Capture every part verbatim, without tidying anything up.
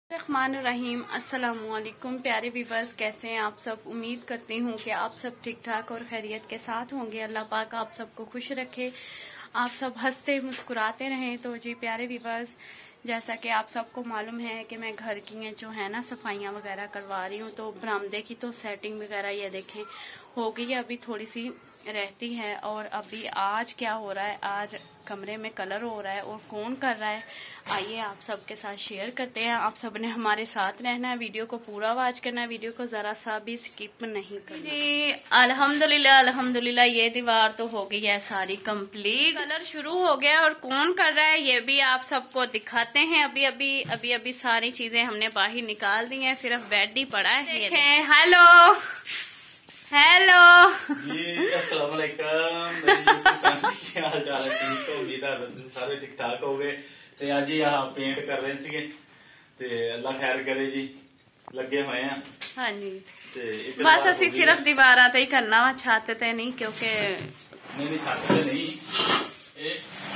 रहीम अस्सलामुअलैकुम प्यारे व्यूअर्स, कैसे हैं आप सब। उम्मीद करती हूँ कि आप सब ठीक ठाक और खैरियत के साथ होंगे। अल्लाह पाक आप सबको खुश रखे, आप सब हंसते मुस्कुराते रहें। तो जी प्यारे व्यूअर्स, जैसा कि आप सबको मालूम है कि मैं घर की जो है ना सफाइयाँ वगैरह करवा रही हूँ। तो बरामदे की तो सेटिंग वगैरह ये देखें हो गई है, अभी थोड़ी सी रहती है। और अभी आज क्या हो रहा है, आज कमरे में कलर हो रहा है और कौन कर रहा है, आइए आप सबके साथ शेयर करते हैं। आप सब ने हमारे साथ रहना है, वीडियो को पूरा वॉच करना है, वीडियो को ज़रा सा भी स्किप नहीं करना जी। अल्हम्दुलिल्लाह अल्हम्दुलिल्लाह ये दीवार तो हो गई है सारी कंप्लीट, कलर शुरू हो गया और कौन कर रहा है ये भी आप सबको दिखाते हैं। अभी अभी अभी अभी सारी चीजें हमने बाहर निकाल दी हैं, सिर्फ बेड ही पड़ा है। देखें, हेलो हेलो जी, अस्सलाम वालेकुम। क्या हाल चाल है? ठीक हो? उम्मीद है सारे ठीक ठाक हो गए। ते अज यहाँ पेंट कर रहे थे ते अल्लाह खैर करे जी, लगे हुए हैं। हाँ जी, बस असी सिर्फ दीवारा ते ही करना वा, छत ते नहीं, क्योंकि नहीं नहीं छत ते नहीं। ए...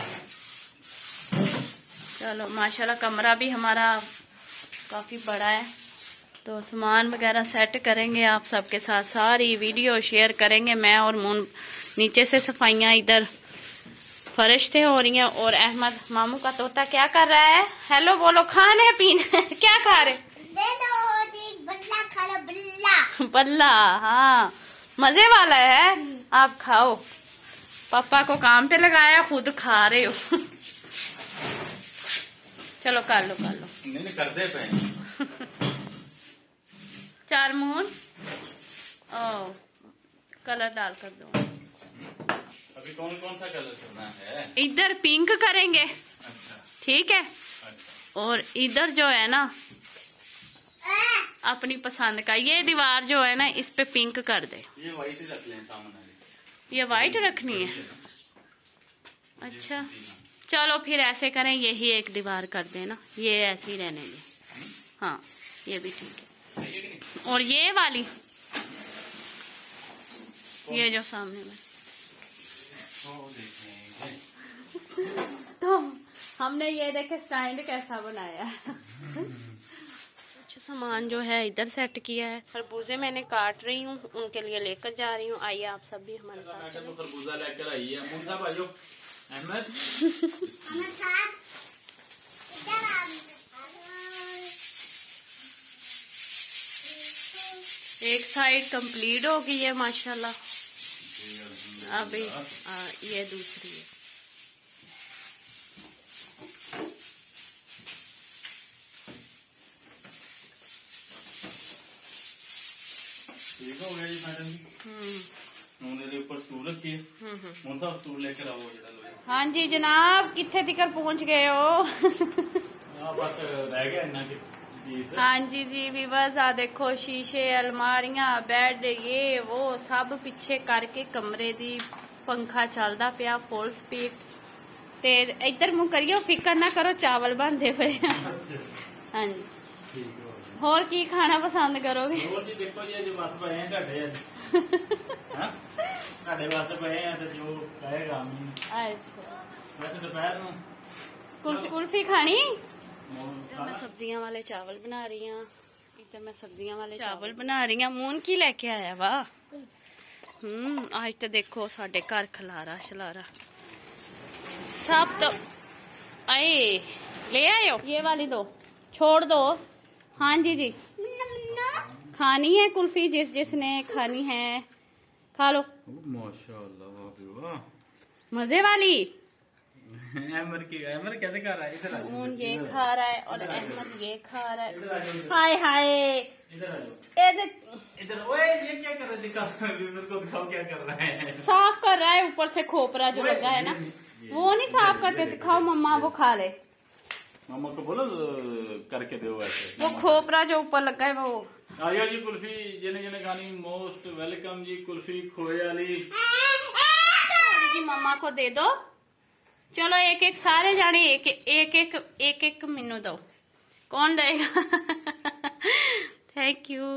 चलो माशाल्लाह कमरा भी हमारा काफी बड़ा है, तो सामान वगैरह सेट करेंगे आप सबके साथ, सारी वीडियो शेयर करेंगे। मैं और मून नीचे से सफाइयाँ, इधर फर्श थे हो रही हैं। और अहमद मामू का तोता क्या कर रहा है? हेलो बोलो, खाने पीने क्या खा रहे? दे दो जी, बल्ला खा लो, बल्ला बल्ला। हाँ मजे वाला है, आप खाओ। पापा को काम पे लगाया, खुद खा रहे हो। चलो कर लो कर लो, नहीं नहीं कर दे पे चार मून ओ कलर डाल कर दो। अभी कौन कौन सा कलर करना है? इधर पिंक करेंगे। अच्छा ठीक है। अच्छा। और इधर जो है ना अपनी पसंद का, ये दीवार जो है ना इस पे पिंक कर दे। ये व्हाइट ही रख लें सामने। ये व्हाइट रखनी है? अच्छा चलो फिर ऐसे करें, यही एक दीवार कर देना, ये ऐसे ही रहने दे। हाँ ये भी ठीक है। और ये वाली, ये जो सामने में तो हमने ये देखे स्टैंड कैसा बनाया है। कुछ सामान जो है इधर सेट किया है। खरबूजे मैंने काट रही हूँ, उनके लिए लेकर जा रही हूँ। आइए आप सब भी हमारे साथ चलें। खरबूजा लेकर आई है मून साहब, आइयो। अहमद एक साइड कंप्लीट हो गई है माशाल्लाह, अभी आ, ये दूसरी है। ठीक हो गया जी मैडम जी। हम्म ऊपर स्टूल रखी है। मून साहब स्टूल लेकर आओ जरा। हाँ जी जनाब, कितने तिकर पहुंच गए हो? बस रह गया इतना कि हाँ जी जी व्यूअर्स, आ देखो शीशे, अलमारियां, बेड, ये वो सब पीछे करके कमरे दी पंखा चलता पिया फुल स्पीड। ते इधर मुंह करियो, फिकर ना करो, चावल बनते पे। हाँ जी, होर की खाना पसंद करोगे? होर जी देखो जी, जो बस पे हैं घाटे हां घाटे बस पे हैं तो जो कहेगा हम। अच्छा वैसे दोपहर में कुल्फी कुल्फी खानी। मैं सब्जियां वाले चावल बना रही हूँ, इधर मैं सब्जियां वाले चावल बना रही हूँ। मून की लेके आया वाह। हम्म आज तो देखो साडे घर खलारा शलारा सब। तो आए ले आयो, ये वाली दो, छोड़ दो। हाँ जी जी, खानी है कुल्फी, जिस जिसने खानी है खा लो। माशाल्लाह वाह, मजे वाली। अहमद की अहमद कैसे खा रहा है? इधर आ जाओ। मून ये खा रहा है और अहमद ये खा रहा है। हाय हाय, इधर आ जाओ। इधर इधर ओए ये क्या कर रहा है? दिखाओ व्यूअर को, दिखाओ क्या कर रहा है। साफ कर रहा है, ऊपर से खोपरा जो लगा है ना वो नहीं साफ करते। दिखाओ मम्मा, वो खा ले। मम्मा को बोलो करके दो ऐसे। वो खोपरा जो ऊपर लगा है वो। आइयो जी कुल्फी जिन्हें जिन्हें खानी मोस्ट वेलकम जी। कुल्फी खोए वाली जी मम्मा को दे दो। चलो एक एक सारे जाने एक एक एक एक एक मिनू दो। कौन देगा? Thank you.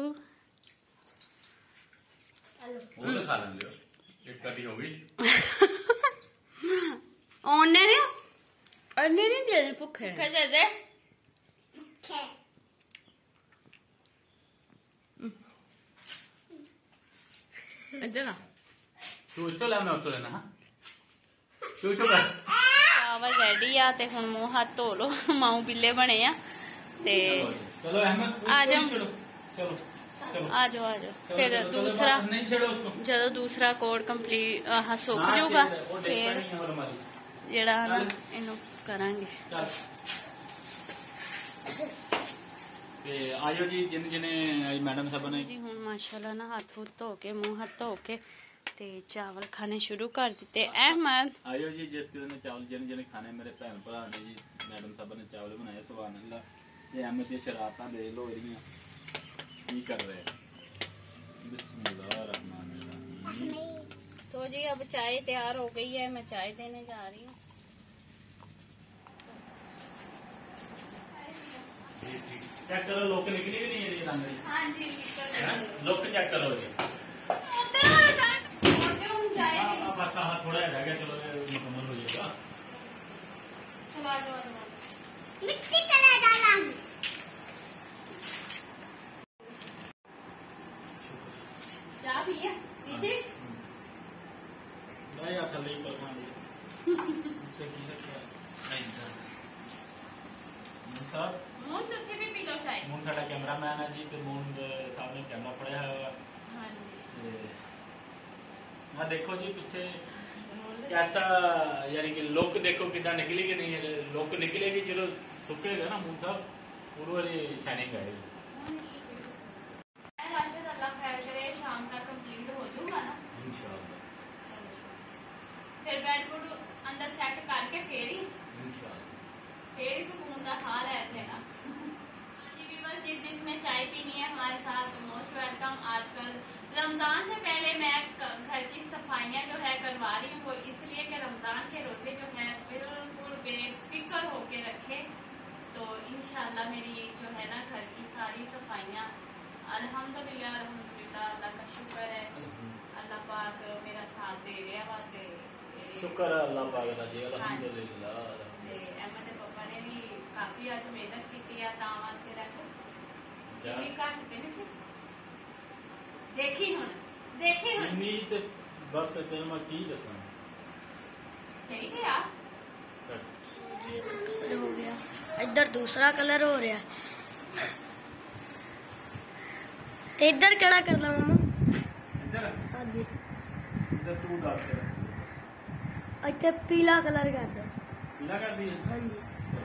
वो तो खा लेंगे, एक कटी हो गई। ओने ने अन्ने नहीं देने भुखे। कैसे दे? इधर ना तू इतो ला मैं उतो लेना हां तू तो कर चावल रेडी आ ते हुण मुंह हाथ धो लो माऊ बिल्ले बने आ ते चलो अहमद आ जाओ चलो चलो आ जाओ आ जाओ फिर दूसरा नहीं छेड़ो उसको जो दूसरा कोड कंप्लीट आह सुक जाऊगा फिर जेड़ा ना इनु करांगे ते आयो जी जिन जिने आई मैडम सब ने जी हुण माशाल्लाह ना हाथ हुथ धो के मुंह हाथ धो के ते चावल खाने शुरू कर दिते। अहमद आयो जी जिस किसी ने चावल जिन जिन खाने मेरे भैन भरा ने जी मैडम सब ने चावल बनाए सुभान अल्लाह। ये अहमद की शरारतां दे लो इहदियां की कर रहे हैं। बिस्मिल्लाहिर्रहमानिर्रहीम। तो जी अब चाय तैयार हो गई है, मैं चाय देने जा रही हूँ। चेक करो लोक निकली भी नहीं है ये रंग हाँ जी लोक चेक करो ये बस हाँ थोड़ा रह गया चलो मुकम्मल हो जाएगा। मिट्टी कलर डाला चाय पिए नीचे नहीं आता नहीं कर पाएंगे साहब मून तुसी भी पी लो चाय। मून साडा कैमरामैन है जी तो मून साहब ने कैमरा फड़िया है। हाँ जी मैं देखो जी पीछे कैसा यानी कि लुक देखो कितना निकली कि नहीं है। लुक निकलेगी जो सुकेगा ना मून साहब पूरी शाइनिंग आएगी। अल्लाह खैर करे शाम तक कंप्लीट हो जाऊंगा ना इंशाल्लाह। फिर बेड बुड अंदर सेट करके फिर ही इंशाल्लाह फिर ही सुकून का हाल है थे ना। जी व्यूअर्स जिस जिसने चाय पीनी है हमारे साथ मोस्ट वेलकम। आजकल रमजान से पहले मैं घर की सफाइयाँ जो है करवा रही हूँ वो इसलिए कि रमजान के रोजे जो है बिल्कुल बेफिक्र होके रखे। तो इंशाल्लाह मेरी जो है ना घर की सारी सफाइयाँ अल्हम्दुलिल्लाह अल्हम्दुलिल्लाह अल्लाह का शुक्र है। अल्लाह पाक मेरा साथ दे रहा वा ते शुक्र है अल्लाह पाक दा जी अल्हम्दुलिल्लाह। ते अहमद दे पापा ने भी काफी आज मेहनत की है तां वास्ते रख चीनी घट ते नहीं सी देखी हुण देखी हुण चीनी ते बस तेन मैं की दसां सही गया हो गया। इधर दूसरा कलर हो रहा है ते इधर केड़ा करना मम्मा? इधर हाँ जी इधर तू दस अच्छा पीला कलर कर दो। पीला कर दिया हाँ जी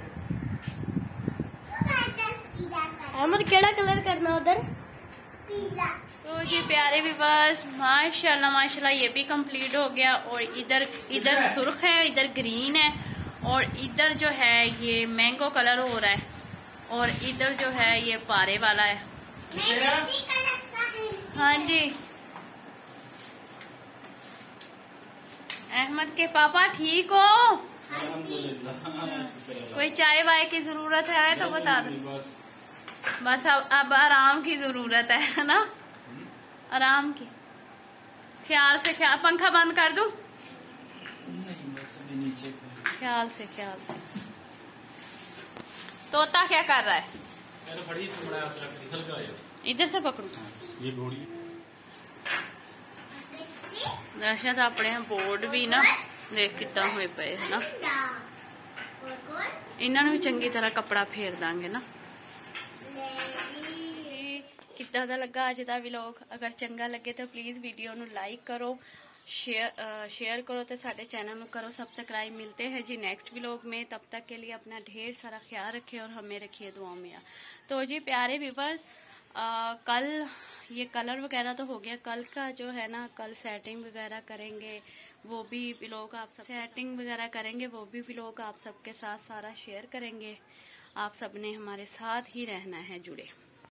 अहमद केड़ा कलर करना उधर? पीला। तो जी प्यारे भी बस माशाल्लाह माशाल्लाह ये भी कंप्लीट हो गया। और इधर इधर सुर्ख है इधर ग्रीन है और इधर जो है ये मैंगो कलर हो रहा है और इधर जो है ये पारे वाला है। हाँ जी अहमद के पापा ठीक हो? कोई चाय वाय की जरूरत है तो बता दो। बस अब अब आराम की जरूरत है ना आराम की। ख्याल से ख्याल पंखा बंद कर दूं? नहीं बस अभी नीचे ख्याल से ख्याल से। तोता क्या कर रहा है? फड़ी थोड़ा हल्का इधर से पकड़ू ये घोड़ी रशद अपने बोर्ड भी ना देख कितना हुए पे है ना। इन्होंने भी चंगी तरह कपड़ा फेर देंगे ना। कितना दा लगा अज का व्लॉग? अगर चंगा लगे तो प्लीज वीडियो नु लाइक करो शेयर शेयर करो तो साडे चैनल में करो सब्सक्राइब। मिलते हैं जी नेक्स्ट व्लॉग में। तब तक के लिए अपना ढेर सारा ख्याल रखे और हमें रखिए दुआ में। तो जी प्यारे व्यूअर्स कल ये कलर वगैरह तो हो गया। कल का जो है ना कल सेटिंग वगैरह करेंगे वो भी व्लॉग आप सब सेटिंग वगैरह करेंगे वो भी व्लॉग आप सबके साथ सारा शेयर करेंगे। आप सबने हमारे साथ ही रहना है जुड़े।